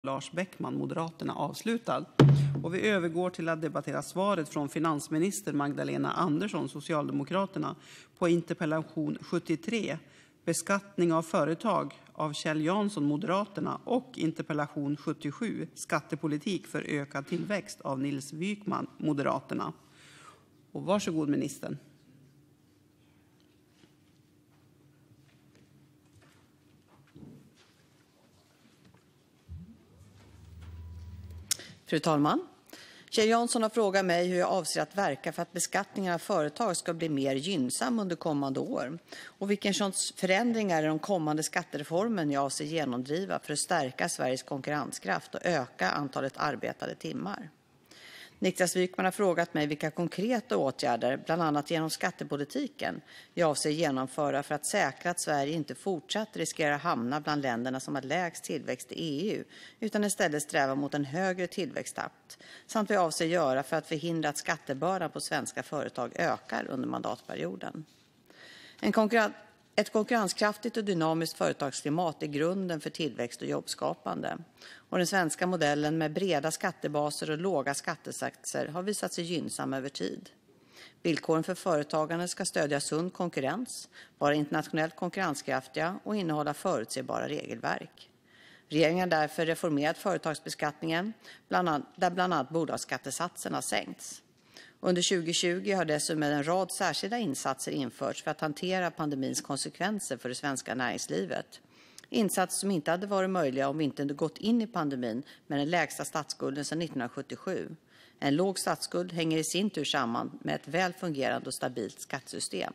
Lars Bäckman, Moderaterna, avslutad. Och vi övergår till att debattera svaret från finansminister Magdalena Andersson, Socialdemokraterna, på interpellation 73, beskattning av företag, av Kjell Jansson, Moderaterna, och interpellation 77, skattepolitik för ökad tillväxt, av Nils Wykman, Moderaterna. Och varsågod ministern. Fru talman! Kjell Jansson har frågat mig hur jag avser att verka för att beskattningen av företag ska bli mer gynnsam under kommande år och vilken sorts förändringar i de kommande skattereformen jag avser genomdriva för att stärka Sveriges konkurrenskraft och öka antalet arbetade timmar. Niklas Wykman har frågat mig vilka konkreta åtgärder, bland annat genom skattepolitiken, jag avser genomföra för att säkra att Sverige inte fortsatt riskerar hamna bland länderna som har lägst tillväxt i EU, utan istället sträva mot en högre tillväxttakt, samt vad jag avser göra för att förhindra att skattebördan på svenska företag ökar under mandatperioden. Ett konkurrenskraftigt och dynamiskt företagsklimat är grunden för tillväxt och jobbskapande. Och den svenska modellen med breda skattebaser och låga skattesatser har visat sig gynnsam över tid. Villkoren för företagande ska stödja sund konkurrens, vara internationellt konkurrenskraftiga och innehålla förutsebara regelverk. Regeringen har därför reformerat företagsbeskattningen, där bland annat bolagsskattesatsen har sänkts. Under 2020 har dessutom en rad särskilda insatser införts för att hantera pandemins konsekvenser för det svenska näringslivet. Insatser som inte hade varit möjliga om vi inte hade gått in i pandemin med den lägsta statsskulden sedan 1977. En låg statsskuld hänger i sin tur samman med ett väl fungerande och stabilt skattesystem.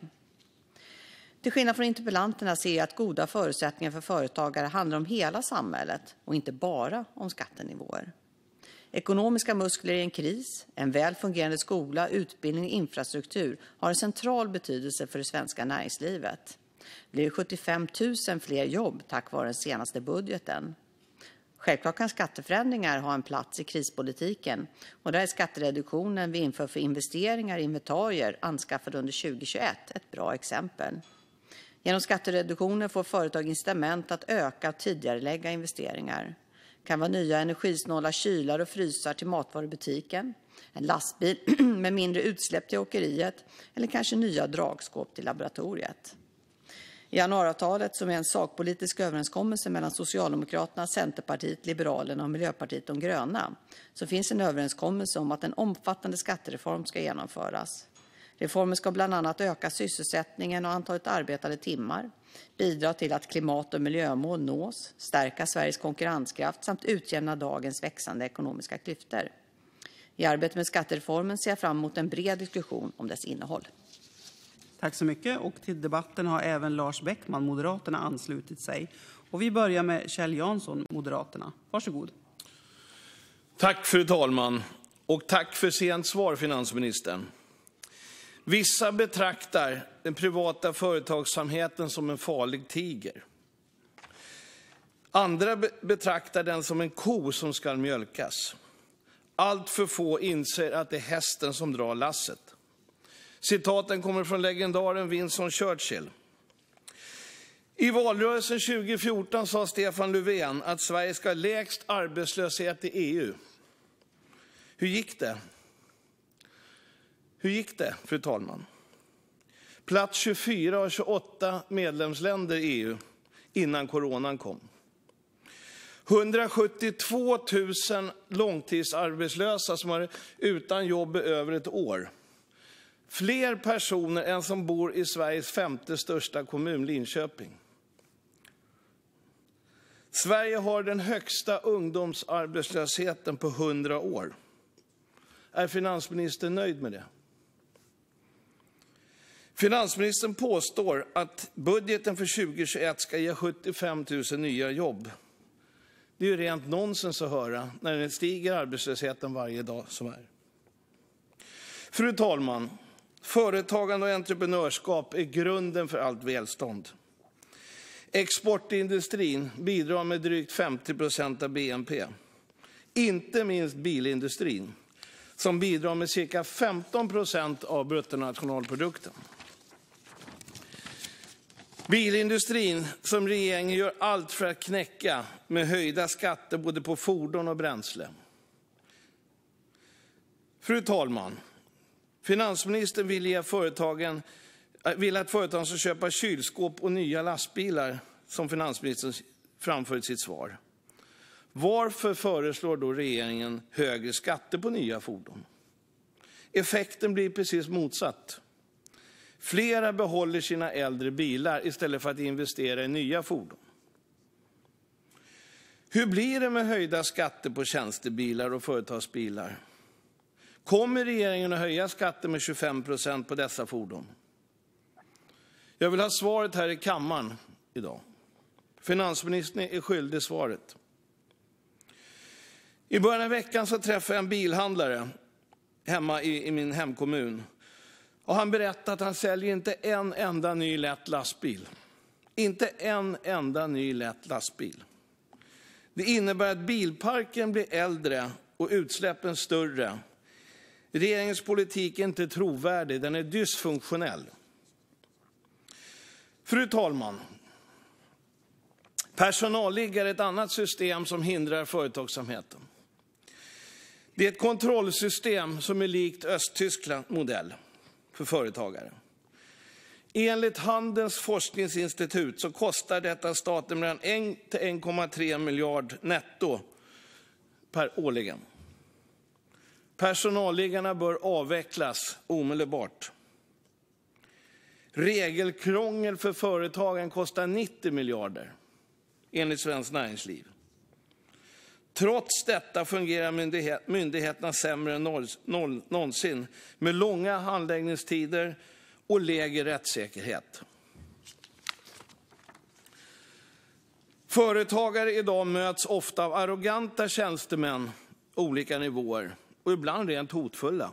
Till skillnad från interpellanterna ser jag att goda förutsättningar för företagare handlar om hela samhället och inte bara om skattenivåer. Ekonomiska muskler i en kris, en väl fungerande skola, utbildning och infrastruktur har en central betydelse för det svenska näringslivet. Det blir 75 000 fler jobb tack vare den senaste budgeten. Självklart kan skatteförändringar ha en plats i krispolitiken, och där är skattereduktionen vi inför för investeringar i inventarier anskaffade under 2021 ett bra exempel. Genom skattereduktionen får företag incitament att öka och tidigarelägga investeringar. Det kan vara nya energisnåla kylar och frysar till matvarubutiken, en lastbil med mindre utsläpp till åkeriet eller kanske nya dragskåp till laboratoriet. I januariavtalet, som är en sakpolitisk överenskommelse mellan Socialdemokraterna, Centerpartiet, Liberalerna och Miljöpartiet de gröna, så finns en överenskommelse om att en omfattande skattereform ska genomföras. Reformen ska bland annat öka sysselsättningen och antalet arbetade timmar, bidra till att klimat- och miljömål nås, stärka Sveriges konkurrenskraft samt utjämna dagens växande ekonomiska klyftor. I arbetet med skattereformen ser jag fram emot en bred diskussion om dess innehåll. Tack så mycket. Och till debatten har även Lars Bäckman, Moderaterna, anslutit sig. Och vi börjar med Kjell Jansson, Moderaterna. Varsågod. Tack fru talman, och tack för sent svar, finansministern. Vissa betraktar den privata företagsamheten som en farlig tiger. Andra betraktar den som en ko som ska mjölkas. Allt för få inser att det är hästen som drar lasset. Citaten kommer från legendaren Winston Churchill. I valrörelsen 2014 sa Stefan Löfven att Sverige ska ha lägst arbetslöshet i EU. Hur gick det? Hur gick det, fru talman? Plats 24 av 28 medlemsländer i EU innan coronan kom. 172 000 långtidsarbetslösa som är utan jobb i över ett år. Fler personer än som bor i Sveriges femte största kommun, Linköping. Sverige har den högsta ungdomsarbetslösheten på 100 år. Är finansministern nöjd med det? Finansministern påstår att budgeten för 2021 ska ge 75 000 nya jobb. Det är ju rent nonsens att höra när det stiger arbetslösheten varje dag som är. Fru talman, företagande och entreprenörskap är grunden för allt välstånd. Exportindustrin bidrar med drygt 50% av BNP. Inte minst bilindustrin, som bidrar med cirka 15% av bruttonationalprodukten. Bilindustrin som regeringen gör allt för att knäcka med höjda skatter både på fordon och bränsle. Fru talman! Finansministern vill att företagen ska köpa kylskåp och nya lastbilar, som finansministern framför i sitt svar. Varför föreslår då regeringen högre skatter på nya fordon? Effekten blir precis motsatt. Flera behåller sina äldre bilar istället för att investera i nya fordon. Hur blir det med höjda skatter på tjänstebilar och företagsbilar? Kommer regeringen att höja skatten med 25% på dessa fordon? Jag vill ha svaret här i kammaren idag. Finansministern är skyldig svaret. I början av veckan så träffade jag en bilhandlare hemma i min hemkommun. Och han berättade att han säljer inte en enda ny lätt lastbil. Inte en enda ny lätt lastbil. Det innebär att bilparken blir äldre och utsläppen större. Regeringens politik är inte trovärdig, den är dysfunktionell. Fru talman! Personalliggare är ett annat system som hindrar företagsamheten. Det är ett kontrollsystem som är likt Östtysklands modell för företagare. Enligt Handelns forskningsinstitut så kostar detta staten mellan 1 till 1,3 miljard netto årligen. Personalliggarna bör avvecklas omedelbart. Regelkrångel för företagen kostar 90 miljarder enligt Svenskt Näringsliv. Trots detta fungerar myndigheterna sämre än någonsin med långa handläggningstider och lägre rättssäkerhet. Företagare idag möts ofta av arroganta tjänstemän olika nivåer och ibland rent hotfulla.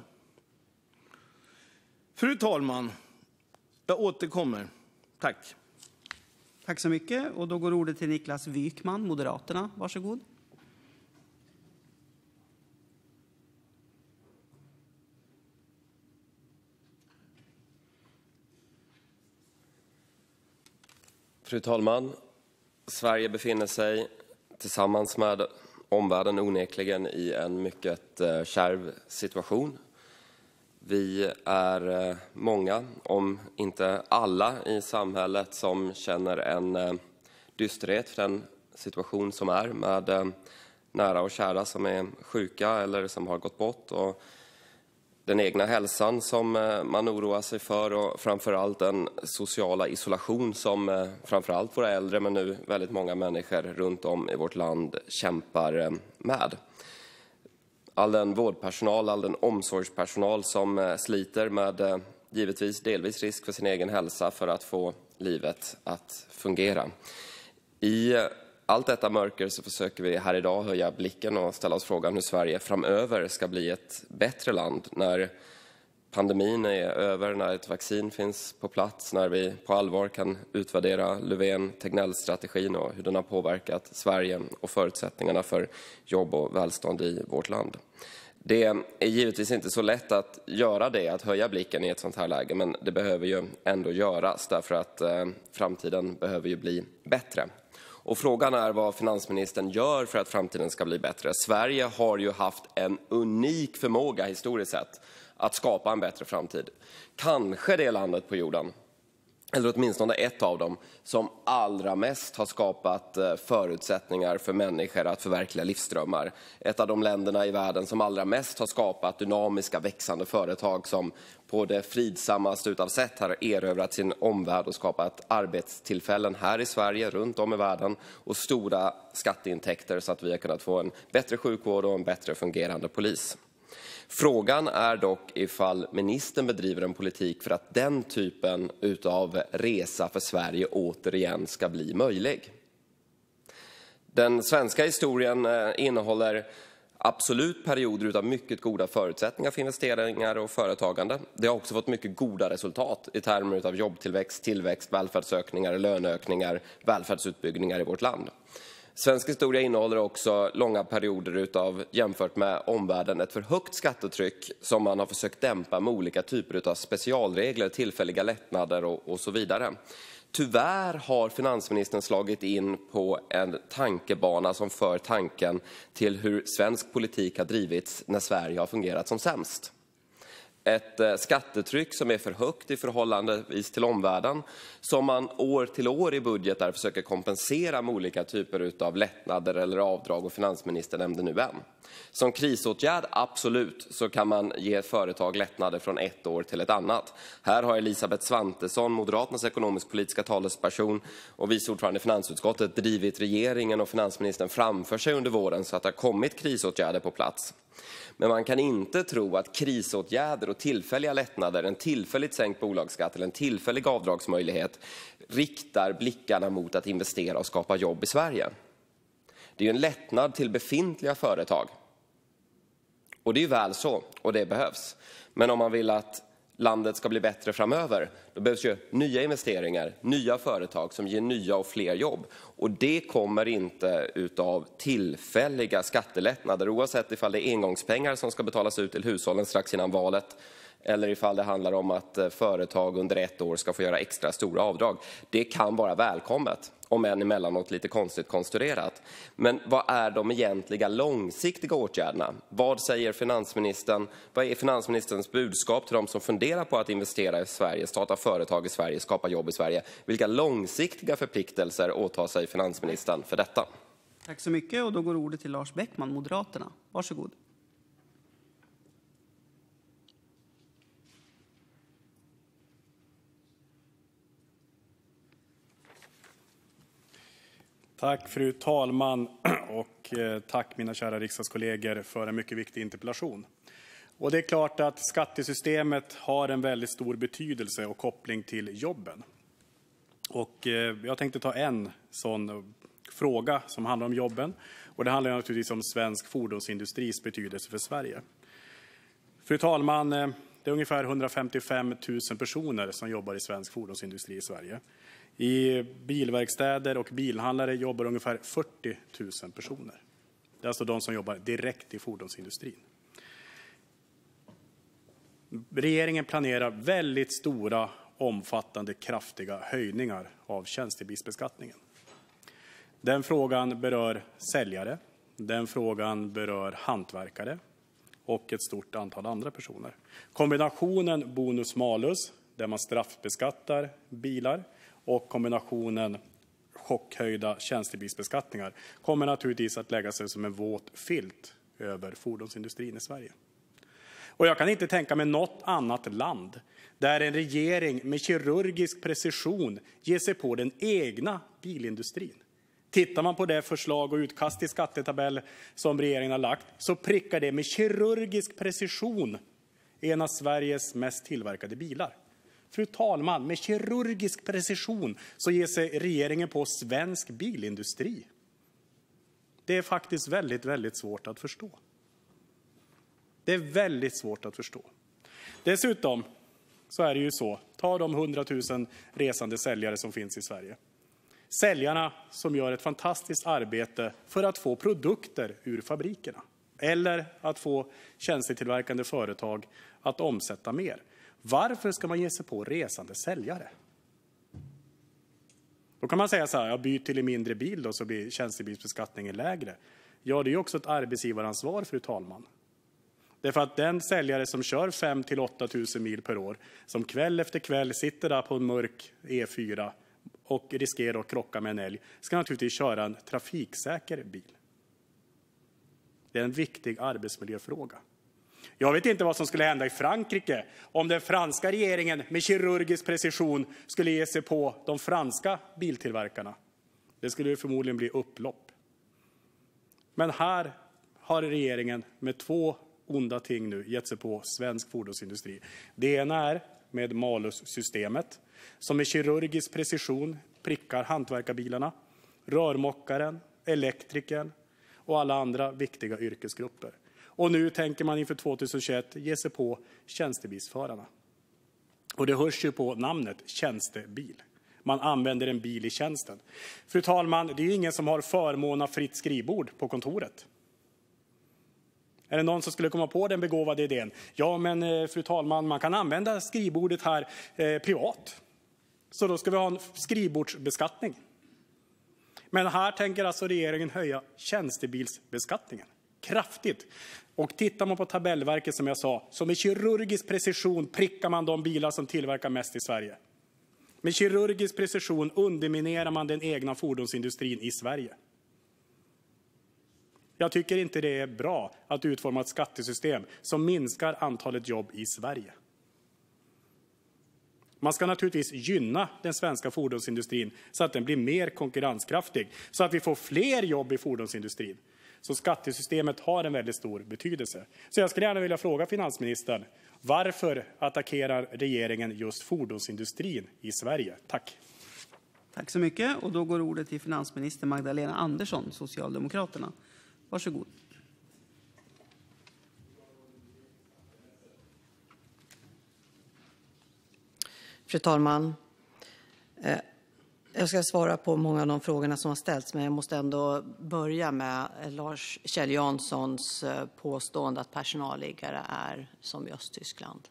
Fru talman, jag återkommer. Tack. Tack så mycket. Och då går ordet till Niklas Wykman, Moderaterna. Varsågod. Fru talman, Sverige befinner sig tillsammans med omvärlden onekligen i en mycket kärv situation. Vi är många, om inte alla i samhället, som känner en dysterhet för den situation som är med nära och kära som är sjuka eller som har gått bort, och den egna hälsan som man oroar sig för, och framförallt den sociala isolation som framförallt våra äldre men nu väldigt många människor runt om i vårt land kämpar med. All den vårdpersonal, all den omsorgspersonal som sliter med givetvis delvis risk för sin egen hälsa för att få livet att fungera. I allt detta mörker så försöker vi här idag höja blicken och ställa oss frågan hur Sverige framöver ska bli ett bättre land när pandemin är över, när ett vaccin finns på plats, när vi på allvar kan utvärdera Löfven-Tegnell-strategin och hur den har påverkat Sverige och förutsättningarna för jobb och välstånd i vårt land. Det är givetvis inte så lätt att göra det, att höja blicken i ett sånt här läge, men det behöver ju ändå göras därför att framtiden behöver ju bli bättre. Och frågan är vad finansministern gör för att framtiden ska bli bättre. Sverige har ju haft en unik förmåga historiskt sett att skapa en bättre framtid. Kanske det landet på jorden, eller åtminstone ett av dem, som allra mest har skapat förutsättningar för människor att förverkliga livsdrömmar. Ett av de länderna i världen som allra mest har skapat dynamiska, växande företag som på det fridsammaste utav sätt har erövrat sin omvärld och skapat arbetstillfällen här i Sverige, runt om i världen, och stora skatteintäkter så att vi har kunnat få en bättre sjukvård och en bättre fungerande polis. Frågan är dock ifall ministern bedriver en politik för att den typen utav resa för Sverige återigen ska bli möjlig. Den svenska historien innehåller absolut perioder utav mycket goda förutsättningar för investeringar och företagande. Det har också fått mycket goda resultat i termer utav jobbtillväxt, tillväxt, välfärdsökningar, löneökningar, välfärdsutbyggningar i vårt land. Svensk historia innehåller också långa perioder utav, jämfört med omvärlden, ett för högt skattetryck som man har försökt dämpa med olika typer av specialregler, tillfälliga lättnader och så vidare. Tyvärr har finansministern slagit in på en tankebana som för tanken till hur svensk politik har drivits när Sverige har fungerat som sämst. Ett skattetryck som är för högt i förhållande till omvärlden, som man år till år i budgetar försöker kompensera med olika typer av lättnader eller avdrag, och finansministern nämnde nu en. Som krisåtgärd, absolut, så kan man ge företag lättnader från ett år till ett annat. Här har Elisabeth Svantesson, Moderaternas ekonomisk-politiska talesperson och vice ordförande i finansutskottet, drivit regeringen och finansministern framför sig under våren så att det har kommit krisåtgärder på plats. Men man kan inte tro att krisåtgärder och tillfälliga lättnader, en tillfälligt sänkt bolagsskatt eller en tillfällig avdragsmöjlighet riktar blickarna mot att investera och skapa jobb i Sverige. Det är ju en lättnad till befintliga företag. Och det är ju väl så, och det behövs. Men om man vill att landet ska bli bättre framöver, då behövs ju nya investeringar, nya företag som ger nya och fler jobb. Och det kommer inte utav tillfälliga skattelättnader, oavsett ifall det är engångspengar som ska betalas ut till hushållen strax innan valet, eller ifall det handlar om att företag under ett år ska få göra extra stora avdrag. Det kan vara välkommet, om än emellanåt lite konstigt konstruerat. Men vad är de egentliga långsiktiga åtgärderna? Vad säger finansministern? Vad är finansministerns budskap till de som funderar på att investera i Sverige, starta företag i Sverige, skapa jobb i Sverige? Vilka långsiktiga förpliktelser åtar sig finansministern för detta? Tack så mycket, och då går ordet till Lars Beckman, Moderaterna. Varsågod. Tack fru talman, och tack mina kära riksdagskollegor för en mycket viktig interpellation. Och det är klart att skattesystemet har en väldigt stor betydelse och koppling till jobben. Och jag tänkte ta en sån fråga som handlar om jobben, och det handlar naturligtvis om svensk fordonsindustris betydelse för Sverige. Fru talman, det är ungefär 155 000 personer som jobbar i svensk fordonsindustri i Sverige. I bilverkstäder och bilhandlare jobbar ungefär 40 000 personer. Det är alltså de som jobbar direkt i fordonsindustrin. Regeringen planerar väldigt stora, omfattande, kraftiga höjningar av tjänstebilsbeskattningen. Den frågan berör säljare, den frågan berör hantverkare och ett stort antal andra personer. Kombinationen bonus-malus, där man straffbeskattar bilar, och kombinationen chockhöjda tjänstebilsbeskattningar kommer naturligtvis att lägga sig som en våt filt över fordonsindustrin i Sverige. Och jag kan inte tänka mig något annat land där en regering med kirurgisk precision ger sig på den egna bilindustrin. Tittar man på det förslag och utkast till skattetabell som regeringen har lagt, så prickar det med kirurgisk precision en av Sveriges mest tillverkade bilar. Fru talman, med kirurgisk precision så ger sig regeringen på svensk bilindustri. Det är faktiskt väldigt, väldigt svårt att förstå. Det är väldigt svårt att förstå. Dessutom så är det ju så, ta de 100 000 resande säljare som finns i Sverige. Säljarna som gör ett fantastiskt arbete för att få produkter ur fabrikerna. Eller att få tjänstetillverkande företag att omsätta mer. Varför ska man ge sig på resande säljare? Då kan man säga så här, jag byter till en mindre bil då, så blir tjänstebilsbeskattningen lägre. Ja, det är också ett arbetsgivaransvar, fru talman. Därför att den säljare som kör 5 000 till 8 000 mil per år, som kväll efter kväll sitter där på en mörk E4 och riskerar att krocka med en älg, ska naturligtvis köra en trafiksäker bil. Det är en viktig arbetsmiljöfråga. Jag vet inte vad som skulle hända i Frankrike om den franska regeringen med kirurgisk precision skulle ge sig på de franska biltillverkarna. Det skulle förmodligen bli upplopp. Men här har regeringen med två onda ting nu gett sig på svensk fordonsindustri. Det ena är med malus-systemet som med kirurgisk precision prickar hantverkarbilarna, rörmokaren, elektrikern och alla andra viktiga yrkesgrupper. Och nu tänker man inför 2021 ge sig på tjänstebilsförarna. Och det hörs ju på namnet tjänstebil. Man använder en bil i tjänsten. Fru talman, det är ju ingen som har förmån av fritt skrivbord på kontoret. Är det någon som skulle komma på den begåvade idén? Ja, men fru talman, man kan använda skrivbordet här privat. Så då ska vi ha en skrivbordsbeskattning. Men här tänker alltså regeringen höja tjänstebilsbeskattningen kraftigt. Och tittar man på tabellverket, som jag sa, så med kirurgisk precision prickar man de bilar som tillverkar mest i Sverige. Med kirurgisk precision underminerar man den egna fordonsindustrin i Sverige. Jag tycker inte det är bra att utforma ett skattesystem som minskar antalet jobb i Sverige. Man ska naturligtvis gynna den svenska fordonsindustrin så att den blir mer konkurrenskraftig, så att vi får fler jobb i fordonsindustrin. Så skattesystemet har en väldigt stor betydelse. Så jag skulle gärna vilja fråga finansministern, varför attackerar regeringen just fordonsindustrin i Sverige? Tack. Tack så mycket. Och då går ordet till finansminister Magdalena Andersson, Socialdemokraterna. Varsågod. Fru talman, jag ska svara på många av de frågorna som har ställts, men jag måste ändå börja med Kjell Janssons påstående att personalliggare är som i Östtyskland.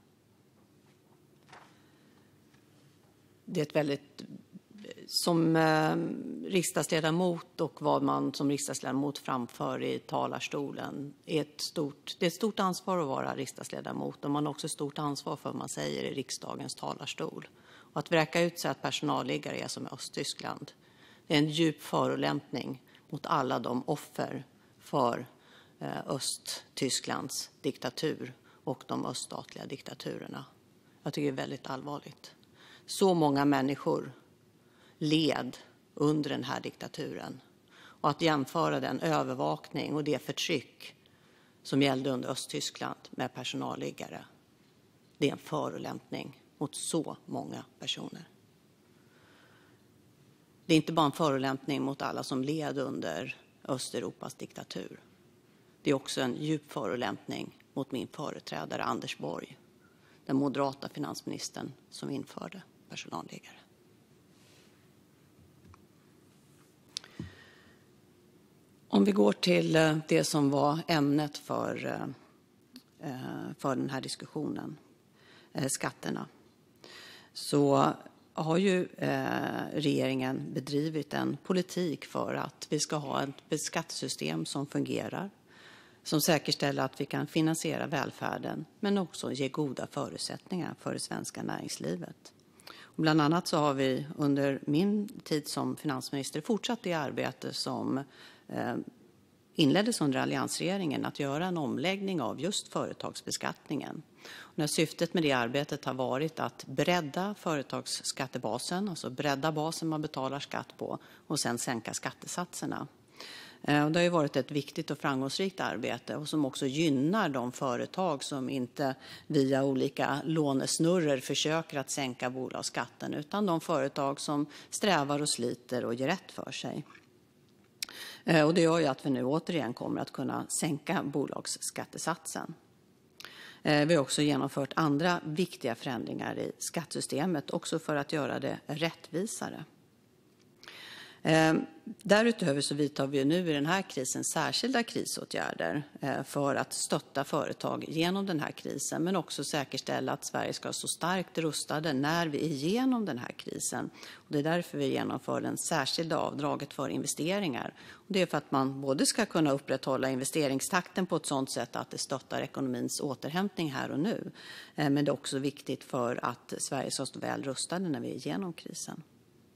Det är ett väldigt, som riksdagsledamot och vad man som riksdagsledamot framför i talarstolen, det är ett stort ansvar att vara riksdagsledamot, och man har också stort ansvar för vad man säger i riksdagens talarstol. Och att vräka ut sig att personalliggare är som i Östtyskland, det är en djup förolämpning mot alla de offer för Östtysklands diktatur och de öststatliga diktaturerna. Jag tycker det är väldigt allvarligt. Så många människor led under den här diktaturen, och att jämföra den övervakning och det förtryck som gällde under Östtyskland med personalliggare, det är en förolämpning mot så många personer. Det är inte bara en förolämpning mot alla som led under Östeuropas diktatur. Det är också en djup förolämpning mot min företrädare Anders Borg, den moderata finansministern som införde personalliggare. Om vi går till det som var ämnet för den här diskussionen, skatterna, så har ju regeringen bedrivit en politik för att vi ska ha ett skattesystem som fungerar, som säkerställer att vi kan finansiera välfärden, men också ge goda förutsättningar för det svenska näringslivet. Och bland annat så har vi under min tid som finansminister fortsatt det arbete som inleddes under alliansregeringen, att göra en omläggning av just företagsbeskattningen. Och när syftet med det arbetet har varit att bredda företagsskattebasen, alltså bredda basen man betalar skatt på, och sen sänka skattesatserna. Och det har ju varit ett viktigt och framgångsrikt arbete, och som också gynnar de företag som inte via olika lånesnurror försöker att sänka bolagsskatten, utan de företag som strävar och sliter och gör rätt för sig. Och det gör ju att vi nu återigen kommer att kunna sänka bolagsskattesatsen. Vi har också genomfört andra viktiga förändringar i skattesystemet, också för att göra det rättvisare. Därutöver så vidtar vi nu i den här krisen särskilda krisåtgärder för att stötta företag genom den här krisen, men också säkerställa att Sverige ska stå starkt rustade när vi är igenom den här krisen. Och det är därför vi genomför det särskilda avdraget för investeringar. Och det är för att man både ska kunna upprätthålla investeringstakten på ett sådant sätt att det stöttar ekonomins återhämtning här och nu. Men det är också viktigt för att Sverige ska stå väl rustade när vi är igenom krisen.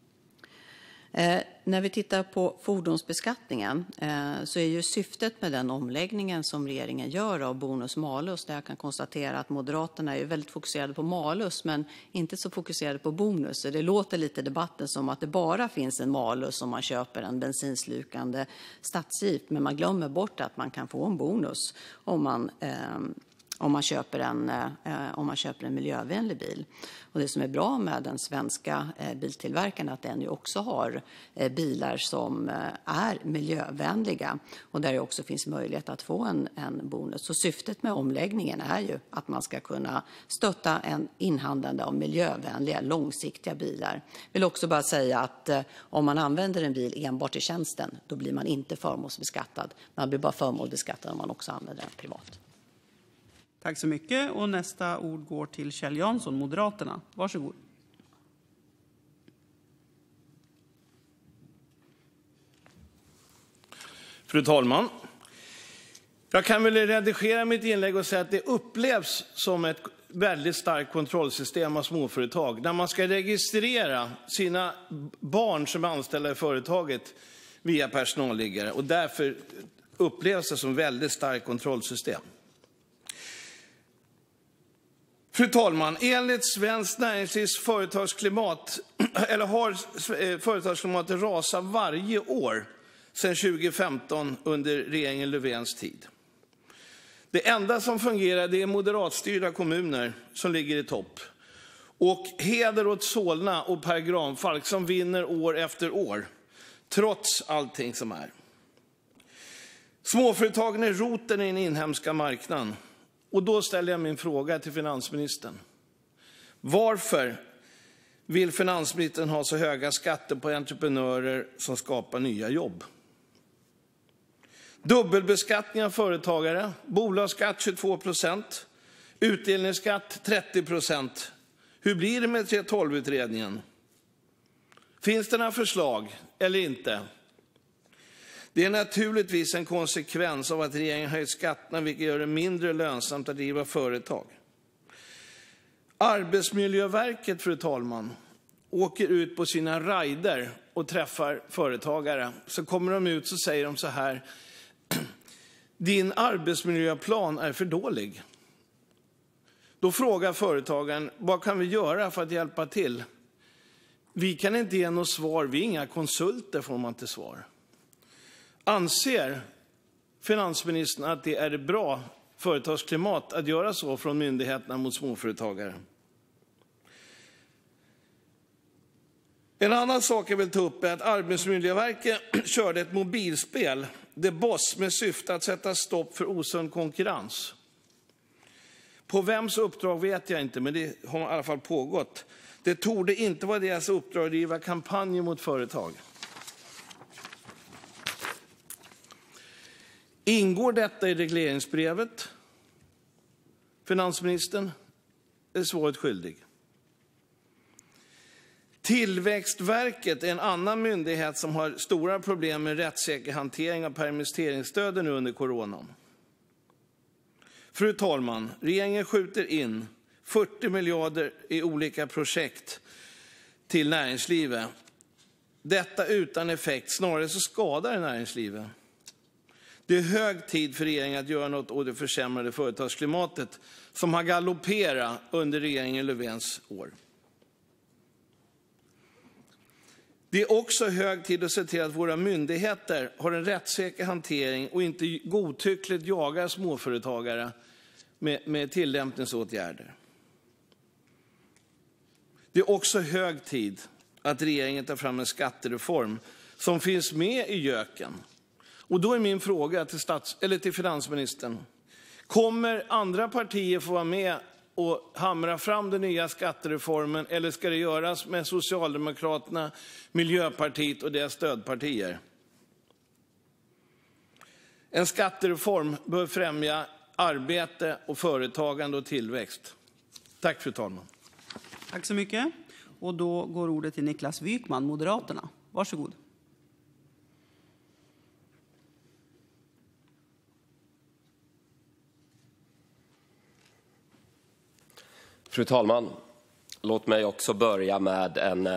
När vi tittar på fordonsbeskattningen så är ju syftet med den omläggningen som regeringen gör av bonus-malus, där jag kan konstatera att Moderaterna är väldigt fokuserade på malus men inte så fokuserade på bonus. Så det låter lite i debatten som att det bara finns en malus om man köper en bensinslukande stadsjeep, men man glömmer bort att man kan få en bonus om man köper en miljövänlig bil. Och det som är bra med den svenska biltillverkaren är att den ju också har bilar som är miljövänliga, och där det också finns möjlighet att få en bonus. Så syftet med omläggningen är ju att man ska kunna stötta en inhandlande av miljövänliga, långsiktiga bilar. Jag vill också bara säga att om man använder en bil enbart i tjänsten, då blir man inte förmånsbeskattad. Man blir bara förmånsbeskattad om man också använder den privat. Tack så mycket. Och nästa ord går till Kjell Jansson, Moderaterna. Varsågod. Fru talman! Jag kan väl redigera mitt inlägg och säga att det upplevs som ett väldigt starkt kontrollsystem av småföretag. När man ska registrera sina barn som är anställda i företaget via personalliggare. Och därför upplevs det som väldigt starkt kontrollsystem. Fru talman, enligt Svenskt Näringslivs företagsklimat har företagsklimatet rasat varje år sedan 2015 under regeringen Löfvens tid. Det enda som fungerar är moderatstyrda kommuner som ligger i topp. Och heder åt Solna och Per Granfalk som vinner år efter år, trots allting som är. Småföretagen är roten i den inhemska marknaden. Och då ställer jag min fråga till finansministern. Varför vill finansministern ha så höga skatter på entreprenörer som skapar nya jobb? Dubbelbeskattning av företagare, bolagsskatt 22%, utdelningsskatt 30%. Hur blir det med 3:12-utredningen? Finns det några förslag eller inte? Det är naturligtvis en konsekvens av att regeringen höjt skatterna, vilket gör det mindre lönsamt att driva företag. Arbetsmiljöverket, fru talman, åker ut på sina rider och träffar företagare. Så kommer de ut och säger de så här: din arbetsmiljöplan är för dålig. Då frågar företagaren: vad kan vi göra för att hjälpa till? Vi kan inte ge något svar, vi är inga konsulter, får man till svar. Anser finansministern att det är ett bra företagsklimat att göra så från myndigheterna mot småföretagare? En annan sak jag vill ta upp är att Arbetsmiljöverket körde ett mobilspel, The Boss, med syfte att sätta stopp för osund konkurrens. På vems uppdrag vet jag inte, men det har i alla fall pågått. Det torde inte vara deras uppdrag att driva kampanjer mot företag. Ingår detta i regleringsbrevet? Finansministern är svaret skyldig. Tillväxtverket är en annan myndighet som har stora problem med rättssäker hantering av permitteringsstöden nu under coronan. Fru talman, regeringen skjuter in 40 miljarder i olika projekt till näringslivet. Detta utan effekt, snarare så skadar det näringslivet. Det är hög tid för regeringen att göra något åt det försämrade företagsklimatet som har galopperat under regeringen Löfvens år. Det är också hög tid att se till att våra myndigheter har en rättssäker hantering och inte godtyckligt jagar småföretagare med tillämpningsåtgärder. Det är också hög tid att regeringen tar fram en skattereform som finns med i göken. Och då är min fråga till finansministern: kommer andra partier få vara med och hamra fram den nya skattereformen, eller ska det göras med Socialdemokraterna, Miljöpartiet och deras stödpartier? En skattereform bör främja arbete och företagande och tillväxt. Tack, fru talman. Tack så mycket. Och då går ordet till Niklas Wykman, Moderaterna. Varsågod. Fru talman, låt mig också börja med en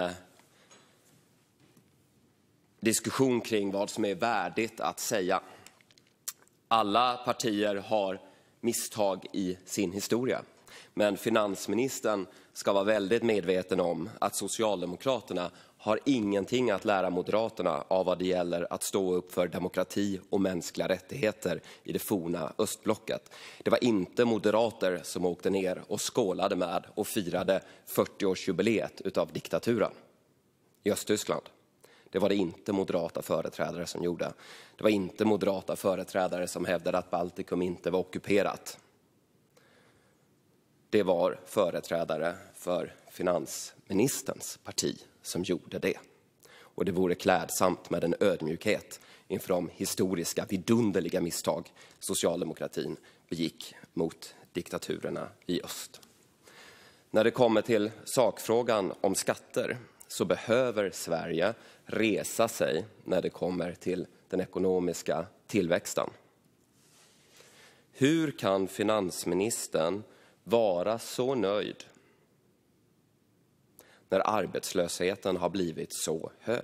diskussion kring vad som är värdigt att säga. Alla partier har misstag i sin historia, men finansministern ska vara väldigt medveten om att Socialdemokraterna har ingenting att lära Moderaterna av vad det gäller att stå upp för demokrati och mänskliga rättigheter i det forna östblocket. Det var inte moderater som åkte ner och skålade med och firade 40-årsjubileet utav diktaturen i Östtyskland. Det var det inte moderata företrädare som gjorde. Det var inte moderata företrädare som hävdade att Baltikum inte var ockuperat. Det var företrädare för finansministerns parti som gjorde det. Och det vore klädsamt med en ödmjukhet inför de historiska, vidunderliga misstag socialdemokratin begick mot diktaturerna i öst. När det kommer till sakfrågan om skatter så behöver Sverige resa sig när det kommer till den ekonomiska tillväxten. Hur kan finansministern vara så nöjd när arbetslösheten har blivit så hög?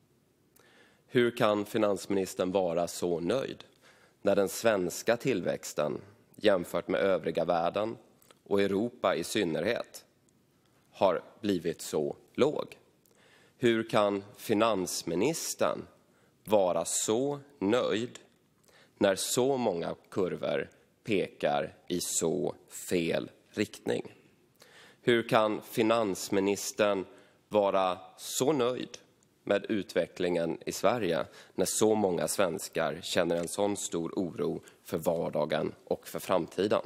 Hur kan finansministern vara så nöjd när den svenska tillväxten jämfört med övriga världen och Europa i synnerhet har blivit så låg? Hur kan finansministern vara så nöjd när så många kurvor pekar i så fel riktning? Hur kan finansministern vara så nöjd med utvecklingen i Sverige när så många svenskar känner en sån stor oro för vardagen och för framtiden?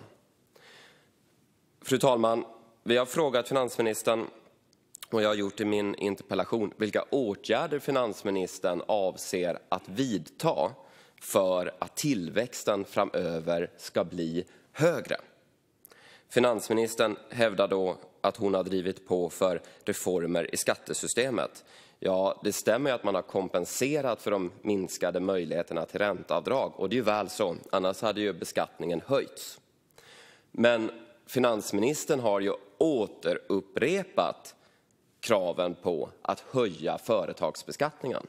Fru talman, vi har frågat finansministern, och jag har gjort i min interpellation, vilka åtgärder finansministern avser att vidta för att tillväxten framöver ska bli högre. Finansministern hävdar då att hon har drivit på för reformer i skattesystemet. Ja, det stämmer att man har kompenserat för de minskade möjligheterna till ränteavdrag, och det är ju väl så, annars hade ju beskattningen höjts. Men finansministern har ju återupprepat kraven på att höja företagsbeskattningen.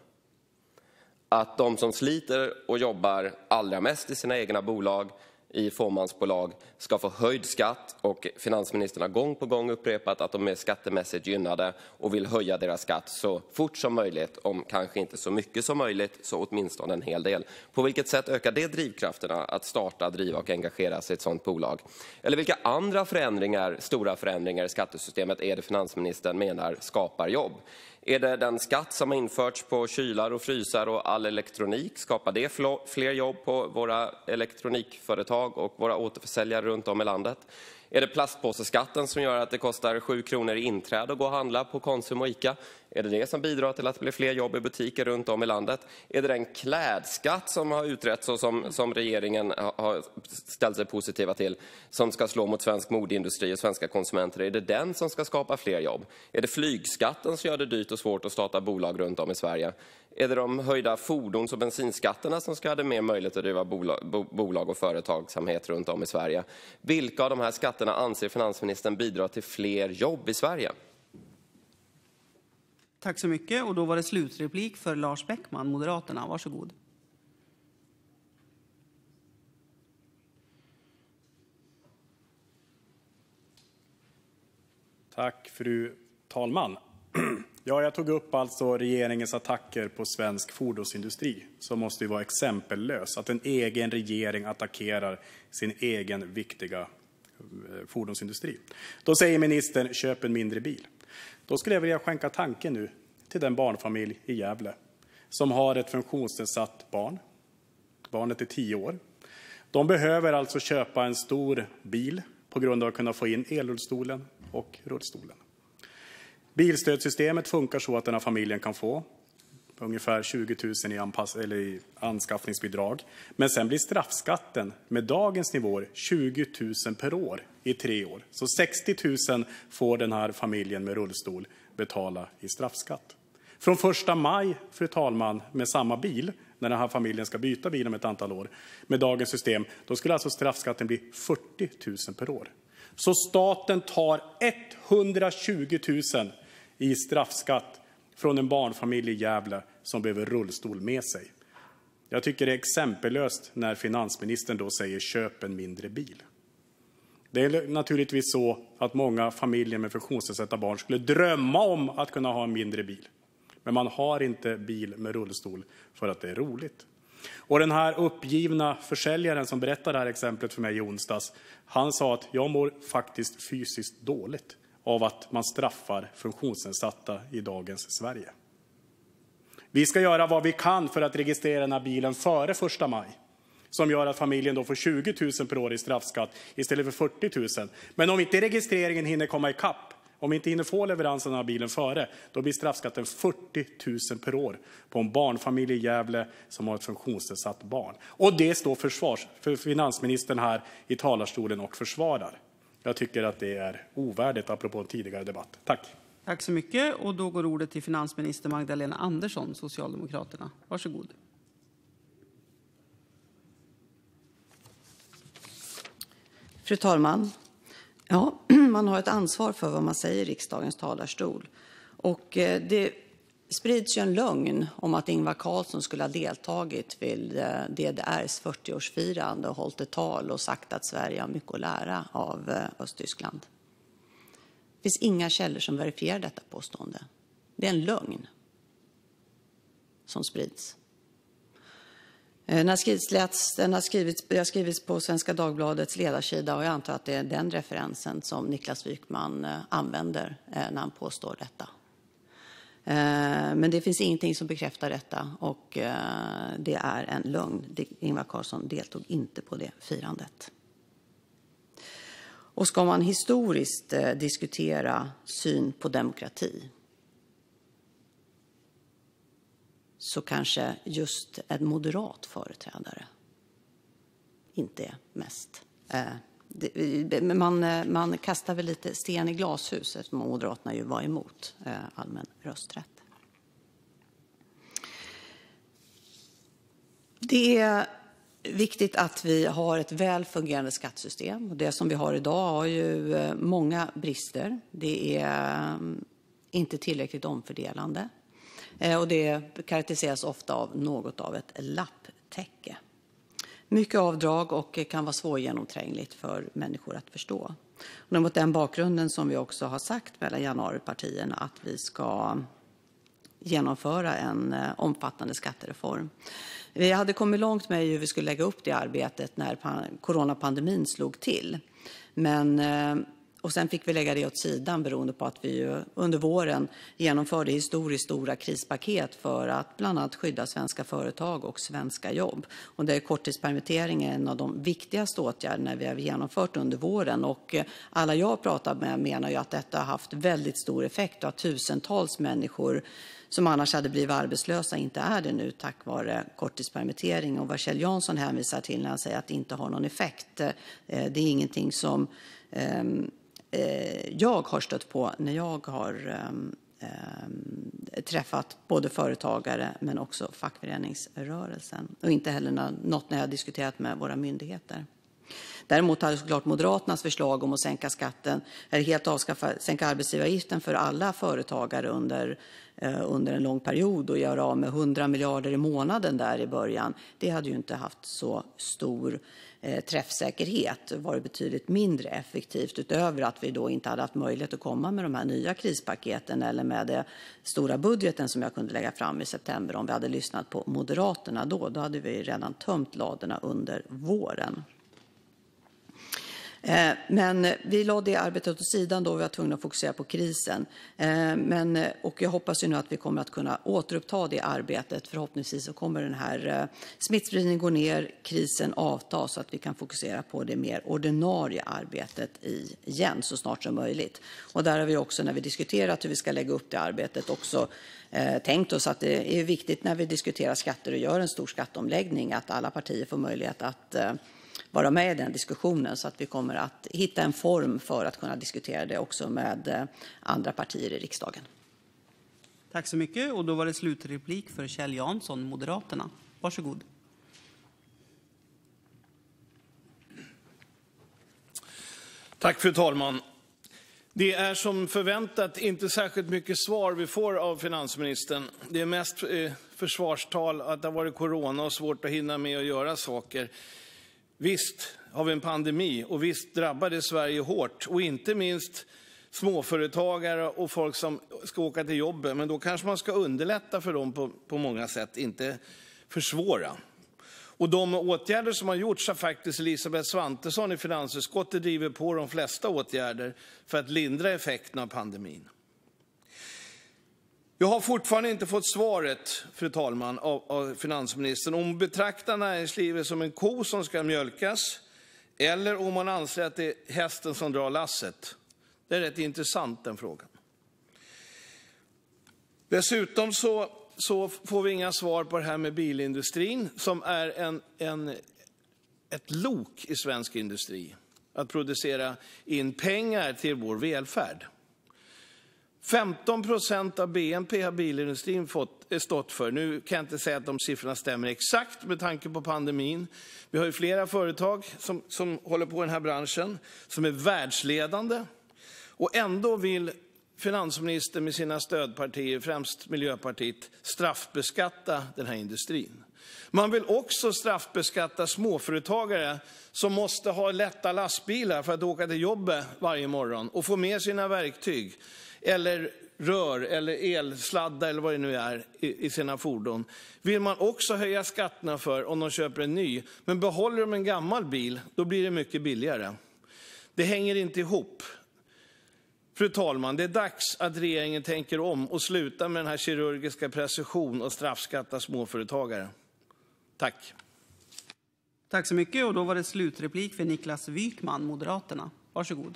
Att de som sliter och jobbar allra mest i sina egna bolag, i fåmansbolag, ska få höjd skatt, och finansministern har gång på gång upprepat att de är skattemässigt gynnade och vill höja deras skatt så fort som möjligt, om kanske inte så mycket som möjligt så åtminstone en hel del. På vilket sätt ökar det drivkrafterna att starta, driva och engagera sig i ett sådant bolag? Eller vilka andra förändringar, stora förändringar i skattesystemet är det finansministern menar skapar jobb? Är det den skatt som har införts på kylar och frysar och all elektronik? Skapar det fler jobb på våra elektronikföretag och våra återförsäljare runt om i landet? Är det plastpåseskatten som gör att det kostar 7 kronor i inträde att gå och handla på Konsum och Ica? Är det det som bidrar till att det blir fler jobb i butiker runt om i landet? Är det den klädskatt som har utretts och som regeringen har ställt sig positiva till, som ska slå mot svensk modeindustri och svenska konsumenter? Är det den som ska skapa fler jobb? Är det flygskatten som gör det dyrt och svårt att starta bolag runt om i Sverige? Är det de höjda fordons- och bensinskatterna som ska ha det mer möjligt att driva bolag och företagsamhet runt om i Sverige? Vilka av de här skatterna anser finansministern bidrar till fler jobb i Sverige? Tack så mycket. Och då var det slutreplik för Lars Beckman, Moderaterna. Varsågod. Tack, fru talman. Ja, jag tog upp alltså regeringens attacker på svensk fordonsindustri, som måste ju vara exempellös. Att en egen regering attackerar sin egen viktiga fordonsindustri. Då säger ministern, köp en mindre bil. Då skulle jag vilja skänka tanken nu till den barnfamilj i Gävle som har ett funktionsnedsatt barn. Barnet är 10 år. De behöver alltså köpa en stor bil på grund av att kunna få in elrullstolen och rullstolen. Bilstödssystemet funkar så att den här familjen kan få ungefär 20 000 i anskaffningsbidrag. Men sen blir straffskatten med dagens nivåer 20 000 per år i 3 år. Så 60 000 får den här familjen med rullstol betala i straffskatt. Från 1 maj, fru talman, med samma bil, när den här familjen ska byta bil om ett antal år, med dagens system, då skulle alltså straffskatten bli 40 000 per år. Så staten tar 120 000 i straffskatt från en barnfamilj i Gävle som behöver rullstol med sig. Jag tycker det är exempellöst när finansministern då säger köp en mindre bil. Det är naturligtvis så att många familjer med funktionsnedsatta barn skulle drömma om att kunna ha en mindre bil. Men man har inte bil med rullstol för att det är roligt. Och den här uppgivna försäljaren som berättade det här exemplet för mig i onsdags, han sa att jag mår faktiskt fysiskt dåligt av att man straffar funktionsnedsatta i dagens Sverige. Vi ska göra vad vi kan för att registrera den här bilen före 1 maj. Som gör att familjen då får 20 000 per år i straffskatt istället för 40 000. Men om inte registreringen hinner komma ikapp, om vi inte hinner få leveransen av bilen före, då blir straffskatten 40 000 per år på en barnfamilj i Gävle som har ett funktionsnedsatt barn. Och det står för finansministern här i talarstolen och försvarar. Jag tycker att det är ovärdigt apropå en tidigare debatt. Tack. Tack så mycket. Och då går ordet till finansminister Magdalena Andersson, Socialdemokraterna. Varsågod. Fru talman! Ja, man har ett ansvar för vad man säger i riksdagens talarstol. Och det sprids ju en lögn om att Ingvar Carlsson skulle ha deltagit vid DDRs 40-årsfirande och hållit ett tal och sagt att Sverige har mycket att lära av Östtyskland. Det finns inga källor som verifierar detta påstående. Det är en lögn som sprids. Den har skrivits på Svenska Dagbladets ledarsida och jag antar att det är den referensen som Niklas Wykman använder när han påstår detta. Men det finns ingenting som bekräftar detta och det är en lögn. Ingvar Carlsson deltog inte på det firandet. Och ska man historiskt diskutera syn på demokrati så kanske just en moderat företrädare inte är mest. Man kastar väl lite sten i glashus eftersom Moderaterna ju var emot allmän rösträtt. Det är viktigt att vi har ett väl fungerande skattesystem. Och det som vi har idag har ju många brister. Det är inte tillräckligt omfördelande. Och det karaktäriseras ofta av något av ett lapptäcke. Mycket avdrag och kan vara svårgenomträngligt för människor att förstå. Och det är mot den bakgrunden som vi också har sagt mellan januaripartierna att vi ska genomföra en omfattande skattereform. Vi hade kommit långt med hur vi skulle lägga upp det arbetet när coronapandemin slog till. Och sen fick vi lägga det åt sidan beroende på att vi under våren genomförde historiskt stora krispaket för att bland annat skydda svenska företag och svenska jobb. Och det är korttidspermittering en av de viktigaste åtgärderna vi har genomfört under våren. Och alla jag pratar med menar ju att detta har haft väldigt stor effekt och att tusentals människor som annars hade blivit arbetslösa inte är det nu tack vare korttidspermittering. Och vad Kjell Jansson hänvisar till när han säger att det inte har någon effekt, det är ingenting som jag har stött på när jag har träffat både företagare men också fackföreningsrörelsen. Och inte heller något när jag har diskuterat med våra myndigheter. Däremot hade såklart Moderaternas förslag om att sänka skatten, eller helt sänka arbetsgivaravgiften för alla företagare under en lång period och göra av med 100 miljarder i månaden där i början. Det hade ju inte haft så stor träffsäkerhet, varit betydligt mindre effektivt utöver att vi då inte hade haft möjlighet att komma med de här nya krispaketen eller med den stora budgeten som jag kunde lägga fram i september om vi hade lyssnat på Moderaterna då hade vi redan tömt ladorna under våren. Men vi lade det arbetet åt sidan då vi var tvungna att fokusera på krisen. Och jag hoppas ju nu att vi kommer att kunna återuppta det arbetet. Förhoppningsvis så kommer den här smittspridningen gå ner, krisen avta så att vi kan fokusera på det mer ordinarie arbetet igen så snart som möjligt. Och där har vi också när vi diskuterat hur vi ska lägga upp det arbetet också tänkt oss att det är viktigt när vi diskuterar skatter och gör en stor skatteomläggning att alla partier får möjlighet att vara med i den diskussionen så att vi kommer att hitta en form för att kunna diskutera det också med andra partier i riksdagen. Tack så mycket. Och då var det slutreplik för Kjell Jansson, Moderaterna. Varsågod. Tack fru talman. Det är som förväntat inte särskilt mycket svar vi får av finansministern. Det är mest försvarstal att det har varit corona och svårt att hinna med att göra saker. Visst har vi en pandemi och visst drabbar det Sverige hårt och inte minst småföretagare och folk som ska åka till jobbet. Men då kanske man ska underlätta för dem på många sätt, inte försvåra. Och de åtgärder som har gjorts har faktiskt Elisabeth Svantesson i finansutskottet drivit på de flesta åtgärder för att lindra effekterna av pandemin. Jag har fortfarande inte fått svaret, fru talman, av finansministern om hon betraktar näringslivet som en ko som ska mjölkas eller om man anser att det är hästen som drar lasset. Det är rätt intressant den frågan. Dessutom så får vi inga svar på det här med bilindustrin som är ett lok i svensk industri. Att producera in pengar till vår välfärd. 15% av BNP har bilindustrin stått för. Nu kan jag inte säga att de siffrorna stämmer exakt med tanke på pandemin. Vi har ju flera företag som håller på i den här branschen, som är världsledande. Och ändå vill finansministern med sina stödpartier, främst Miljöpartiet, straffbeskatta den här industrin. Man vill också straffbeskatta småföretagare som måste ha lätta lastbilar för att åka till jobbet varje morgon och få med sina verktyg eller rör eller elsladdar eller vad det nu är i sina fordon. Vill man också höja skatterna för om de köper en ny, men behåller de en gammal bil, då blir det mycket billigare. Det hänger inte ihop. Fru talman, det är dags att regeringen tänker om och slutar med den här kirurgiska precision och straffskatta småföretagare. Tack. Tack så mycket. Och då var det slutreplik för Niklas Wykman, Moderaterna. Varsågod.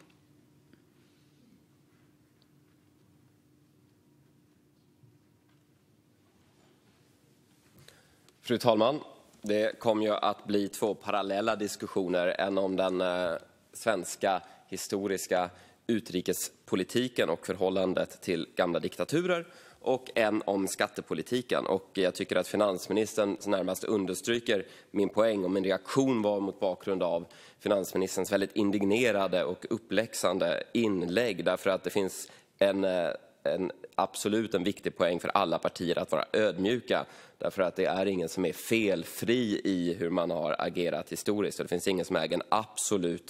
Fru talman, det kom ju att bli två parallella diskussioner. En om den svenska historiska utrikespolitiken och förhållandet till gamla diktaturer och en om skattepolitiken. Och jag tycker att finansministern närmast understryker min poäng, och min reaktion var mot bakgrund av finansministerns väldigt indignerade och uppläxande inlägg, därför att det finns absolut en viktig poäng för alla partier att vara ödmjuka, därför att det är ingen som är felfri i hur man har agerat historiskt. Det finns ingen som äger en absolut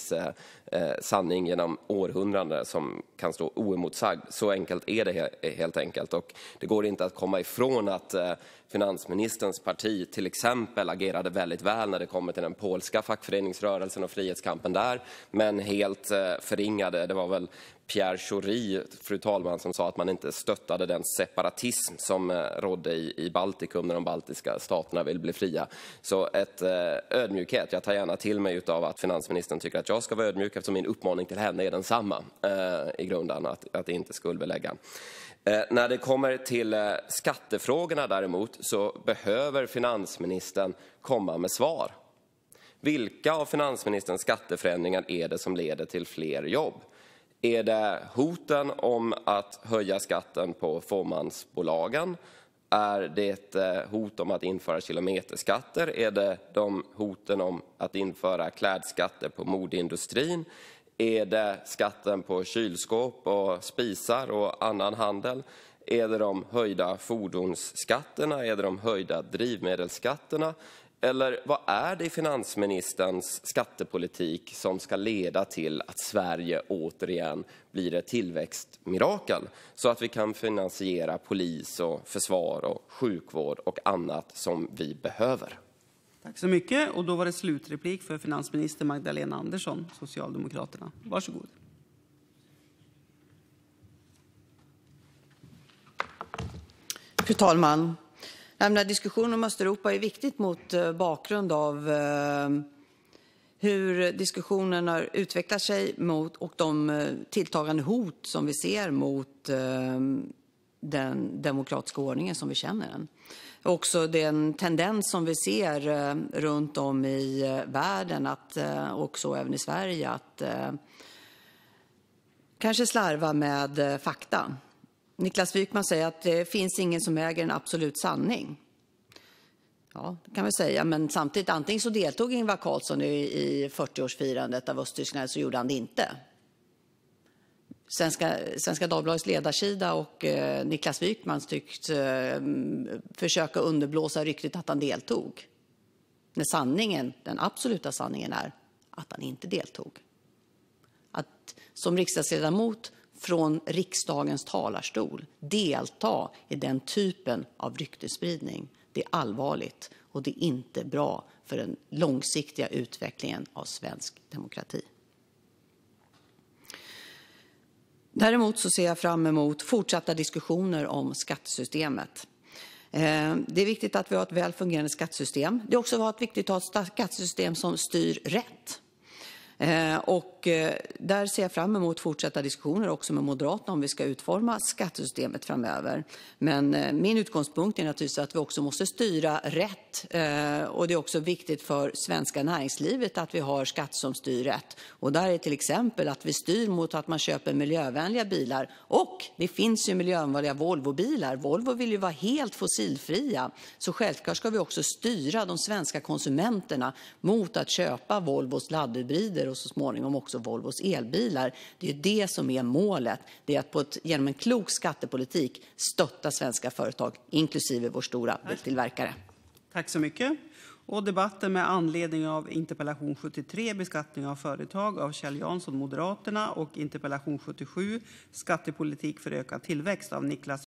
sanning genom århundraden som kan stå oemotsagd. Så enkelt är det helt enkelt. Och det går inte att komma ifrån att finansministerns parti till exempel agerade väldigt väl när det kommer till den polska fackföreningsrörelsen och frihetskampen där, men helt förringade. Det var väl Pierre Schori, fru talman, som sa att man inte stöttade den separatism som rådde i Baltikum när de baltiska staterna vill bli fria. Så ödmjukhet. Jag tar gärna till mig av att finansministern tycker att jag ska vara ödmjuk, eftersom min uppmaning till henne är densamma i grunden, att inte skuldbelägga. När det kommer till skattefrågorna däremot så behöver finansministern komma med svar. Vilka av finansministerns skatteförändringar är det som leder till fler jobb? Är det hoten om att höja skatten på fåmansbolagen? Är det hot om att införa kilometerskatter? Är det de hoten om att införa klädskatter på modeindustrin? Är det skatten på kylskåp och spisar och annan handel? Är det de höjda fordonsskatterna? Är det de höjda drivmedelsskatterna? Eller vad är det i finansministerns skattepolitik som ska leda till att Sverige återigen blir ett tillväxtmirakel, så att vi kan finansiera polis och försvar och sjukvård och annat som vi behöver? Tack så mycket. Och då var det slutreplik för finansminister Magdalena Andersson, Socialdemokraterna. Varsågod. Fru talman, den här diskussionen om Östeuropa är viktigt mot bakgrund av hur diskussionen har utvecklat sig mot och de tilltagande hot som vi ser mot den demokratiska ordningen som vi känner den. Också den tendens som vi ser runt om i världen, att också även i Sverige, att kanske slarva med fakta. Niklas Wykman säger att det finns ingen som äger en absolut sanning. Ja, det kan vi säga, men samtidigt antingen så deltog Ingvar Carlsson i 40-årsfirandet av Östtyskland, eller så gjorde han det inte. Svenska Dagbladets ledarsida och Niklas Wykman tycks försöka underblåsa ryktet att han deltog. När sanningen, den absoluta sanningen, är att han inte deltog. Att som riksdagsledamot från riksdagens talarstol delta i den typen av ryktesspridning, det är allvarligt och det är inte bra för den långsiktiga utvecklingen av svensk demokrati. Däremot så ser jag fram emot fortsatta diskussioner om skattesystemet. Det är viktigt att vi har ett väl fungerande skattesystem. Det är också viktigt att ha ett skattesystem som styr rätt. Där ser jag fram emot fortsatta diskussioner också med Moderaterna om vi ska utforma skattesystemet framöver. Men min utgångspunkt är naturligtvis att vi också måste styra rätt. Och det är också viktigt för svenska näringslivet att vi har skatter som styr rätt. Och där är till exempel att vi styr mot att man köper miljövänliga bilar. Och det finns ju miljövänliga Volvo-bilar. Volvo vill ju vara helt fossilfria. Så självklart ska vi också styra de svenska konsumenterna mot att köpa Volvos laddhybrider och så småningom också Volvos elbilar. Det är det som är målet. Det är att genom en klok skattepolitik stötta svenska företag, inklusive vår stora biltillverkare. Tack så mycket. Och debatten med anledning av interpellation 73, beskattning av företag, av Kjell Jansson, Moderaterna, och interpellation 77, skattepolitik för ökad tillväxt, av Niklas